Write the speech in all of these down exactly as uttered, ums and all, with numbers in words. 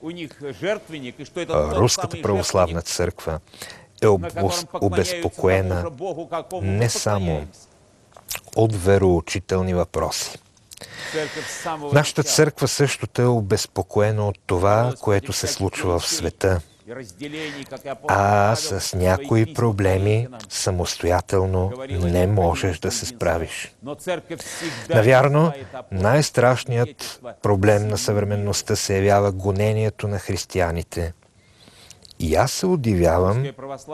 Руската православна църква е обезпокоена не само от вероучителни въпроси. Нашата църква също е обезпокоена от това, което се случва в света, а с някои проблеми самостоятелно не можеш да се справиш. Навярно, най-страшният проблем на съвременността се явява гонението на християните. И аз се удивявам,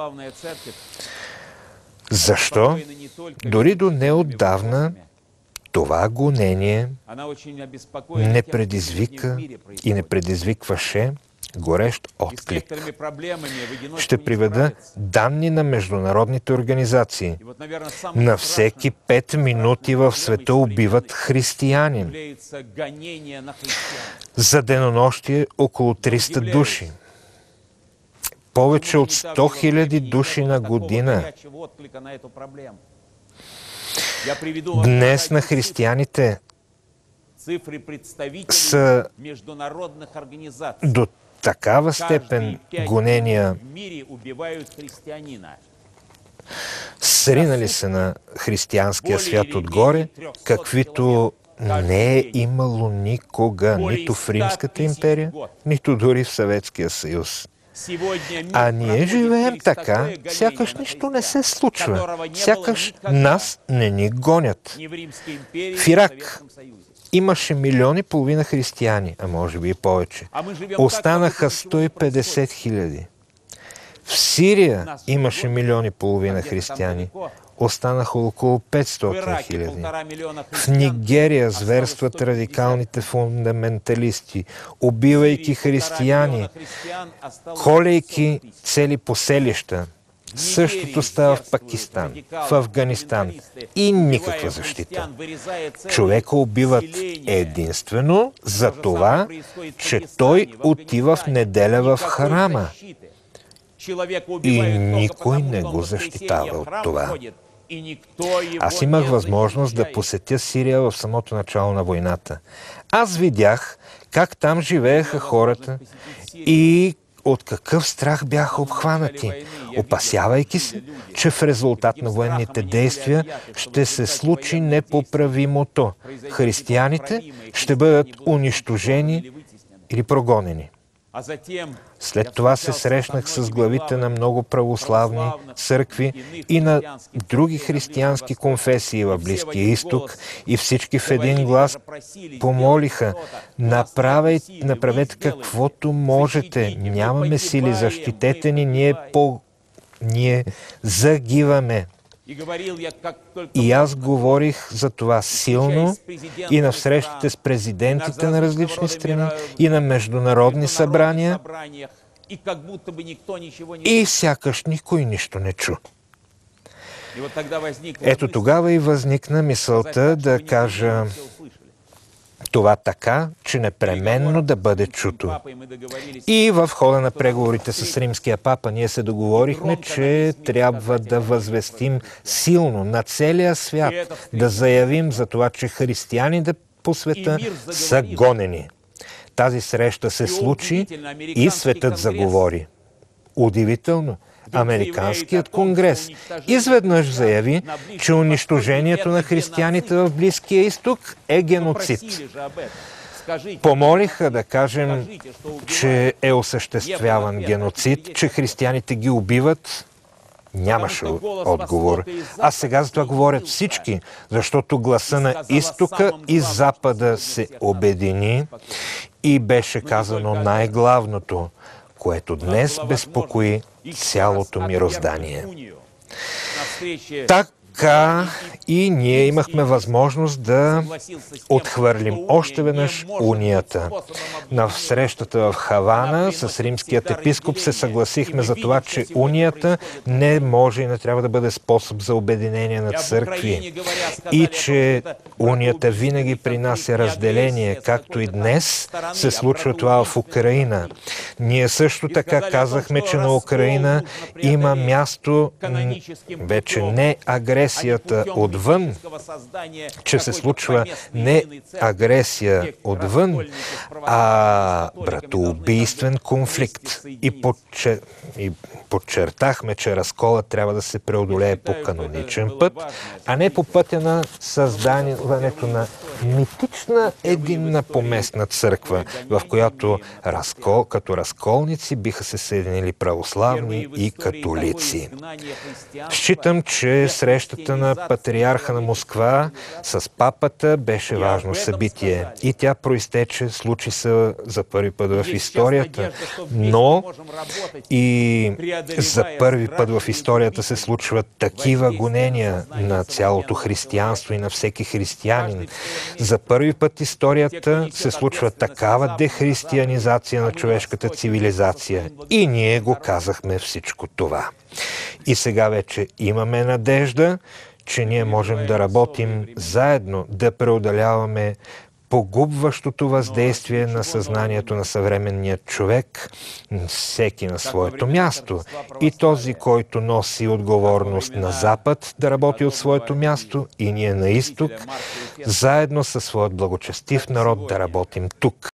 защо дори до неотдавна това гонение не предизвика и не предизвикваше горещ отклик. Ще приведа данни на международните организации. На всеки пет минути в света убиват християнин. За денонощие около триста души. Повече от сто хиляди души на година. Днес на християните са до такава степен гонения сринали се на християнския свят отгоре, каквито не е имало никога, нито в Римската империя, нито дори в Съветския съюз. А ние живеем така, сякаш нищо не се случва, сякаш нас не ни гонят. В Ирак имаше милиони и половина християни, а може би и повече. Останаха сто и петдесет хиляди. В Сирия имаше милиони и половина християни. Останаха около петстотин хиляди. В Нигерия зверстват радикалните фундаменталисти, убивайки християни, колейки цели поселища. Същото става в Пакистан, в Афганистан и никаква защита. Човека убиват единствено за това, че той отива в неделя в храма. И никой не го защитава от това. Аз имах възможност да посетя Сирия в самото начало на войната. Аз видях как там живееха хората и от какъв страх бяха обхванати, опасявайки се, че в резултат на военните действия ще се случи непоправимото. Християните ще бъдат унищожени или прогонени. След това се срещнах с главите на много православни църкви и на други християнски конфесии в Близкия изток и всички в един глас помолиха: направете, направете каквото можете, нямаме сили, защитете ни, ние, по... ние загиваме. И аз говорих за това силно и на срещите с президентите на различни страни, и на международни събрания, и сякаш никой нищо не чу. Ето тогава и възникна мисълта да кажа това така, че непременно да бъде чуто. И в хода на преговорите с римския папа ние се договорихме, че трябва да възвестим силно на целия свят, да заявим за това, че християните по света са гонени. Тази среща се случи и светът заговори. Удивително! Американският конгрес изведнъж заяви, че унищожението на християните в Близкия изток е геноцид. Помолиха да кажем, че е осъществяван геноцид, че християните ги убиват. Нямаше отговор. А сега за това говорят всички, защото гласа на изтока и запада се обедини и беше казано най-главното, което днес безпокои цялото мироздание. Така и ние имахме възможност да отхвърлим още веднъж унията. На срещата в Хавана с римският епископ се съгласихме за това, че унията не може и не трябва да бъде способ за обединение на църкви и че унията винаги принася разделение, както и днес се случва това в Украина. Ние също така казахме, че на Украина има място вече не агресия, агресията отвън, че се случва не агресия отвън, а братоубийствен конфликт. И, подчер... и подчертахме, че разколът трябва да се преодолее по каноничен път, а не по пътя на създаването на митична единна поместна църква, в която разкол, като разколници биха се съединили православни и католици. Считам, че срещата на патриарха на Москва с папата беше важно събитие и тя проистече, случи се за първи път в историята, но и за първи път в историята се случват такива гонения на цялото християнство и на всеки християнин. За първи път историята се случва такава дехристиянизация на човешката цивилизация. И ние го казахме всичко това. И сега вече имаме надежда, че ние можем да работим заедно, да преодоляваме погубващото въздействие на съзнанието на съвременния човек, всеки на своето място. И този, който носи отговорност на Запад, да работи от своето място, и ние на Изток, заедно със своят благочестив народ да работим тук.